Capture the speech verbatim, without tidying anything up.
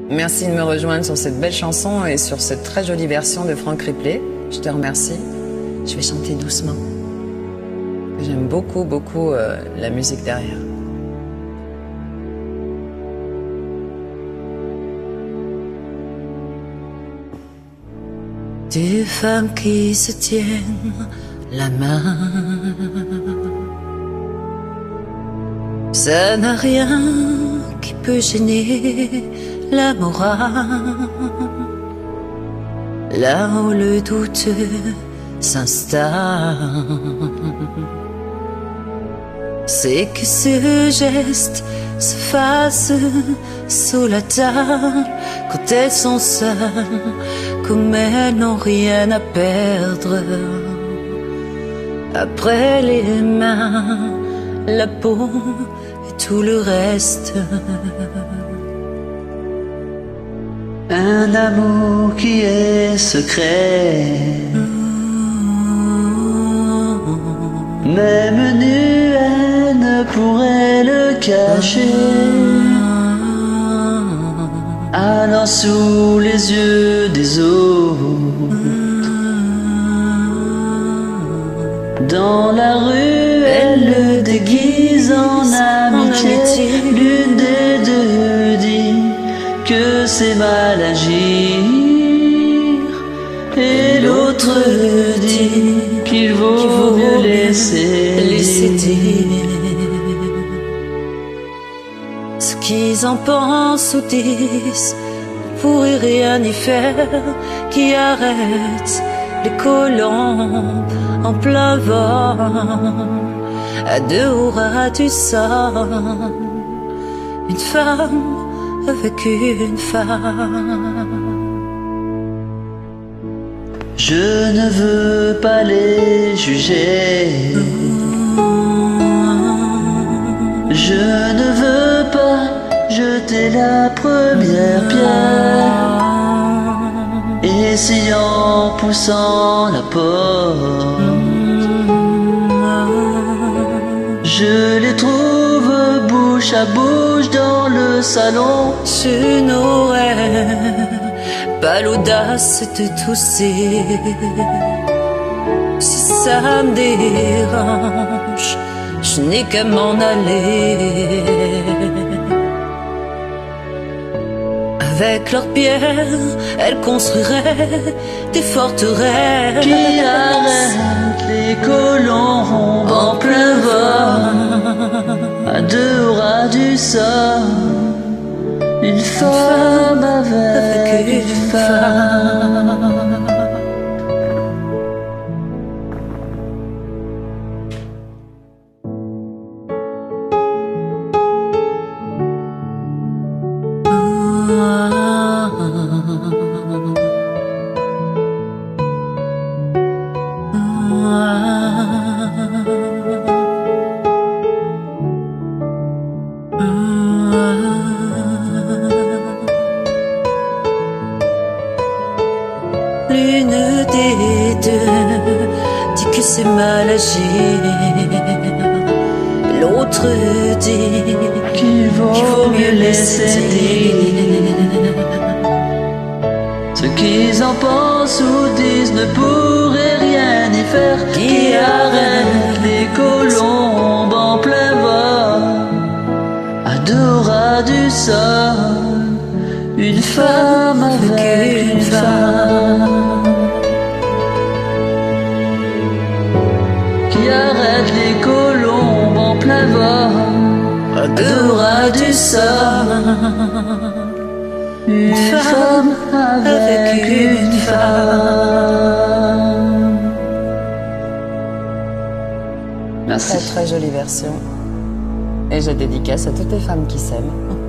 Merci de me rejoindre sur cette belle chanson et sur cette très jolie version de Franck Ripley. Je te remercie. Je vais chanter doucement. J'aime beaucoup, beaucoup euh, la musique derrière. Deux femmes qui se tiennent la main, ça n'a rien qui peut gêner la morale. Là où le doute s'installe, c'est que ce geste se fasse sous la table quand elles sont seules, comme elles n'ont rien à perdre. Après les mains, la peau et tout le reste. Un amour qui est secret, même nue elle ne pourrait le cacher. Alors sous les yeux des autres, dans la rue elle le déguise en amitié. L'une des deux dit que c'est mal agir, et l'autre dit qu'il vaut, qu'il vaut mieux laisser, laisser dire ce qu'ils en pensent ou disent. Ne pourrait rien y faire qui arrête les colombes en plein vent. À deux hurrahs du sang, une femme avec une femme. Je ne veux pas les juger, je ne veux pas jeter la première pierre. Et si en poussant la porte, je les trouve bouche à bouche dans le salon, je n'aurais pas l'audace de tousser. Si ça me dérange, je n'ai qu'à m'en aller. Avec leurs pierres, elles construiraient des forteresses qui arrêtent les colombes en plein vol. À deux hurrahs du sol, une femme avec une femme. L'une des deux dit que c'est mal agir, l'autre dit qu'il vaut mieux laisser dire. Ce qu'ils en pensent ou disent ne pourraient rien y faire qui arrête les colombes en plein vol. À deux hurrahs du sol, une femme avec une femme qui arrête les colombes en plein vol. À deux hurrahs du sol, une femme avec une femme. Merci. Très très jolie version. Et je dédicace à toutes les femmes qui s'aiment.